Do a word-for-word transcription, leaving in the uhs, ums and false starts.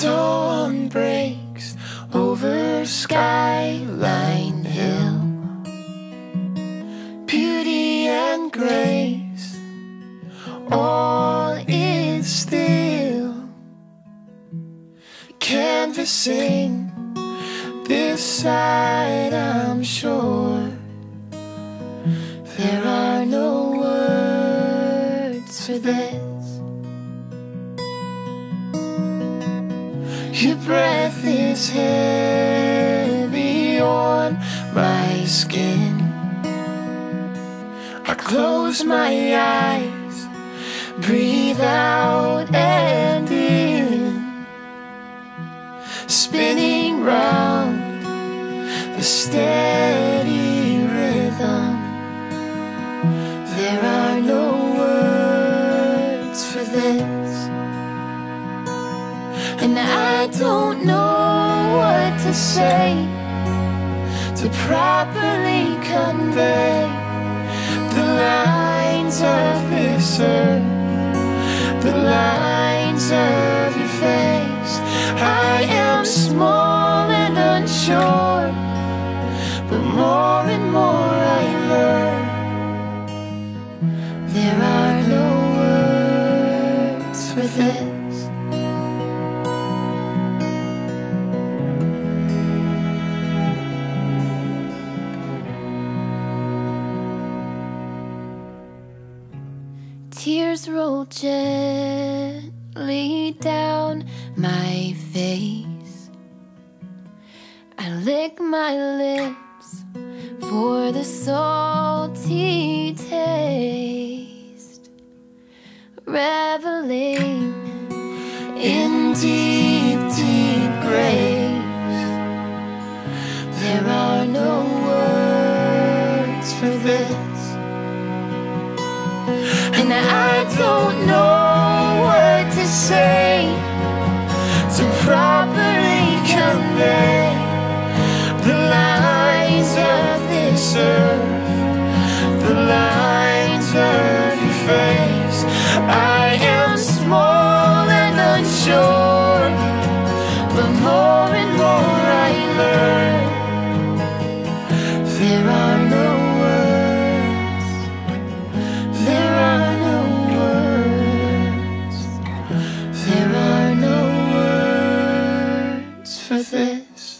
dawn breaks over Skyline Hill. Beauty and grace, all is still. Canvassing this side, I'm sure there are no words for this. Your breath is heavy on my skin. I close my eyes, breathe out and in, spinning round the steady rhythm. There are no words for this, and I don't know what to say to properly convey the lines of this earth, the lines of your face. I am small and unsure, but more and more I learn there are no words for this. Tears roll gently down my face. I lick my lips for the salty taste, reveling in deep, deep graves. There are no words for this, and I don't know what to say to properly convey the lines of this earth, the lines of your face. I am small and unsure, but more and more I learn there are no words, there are no words, there are no words for this.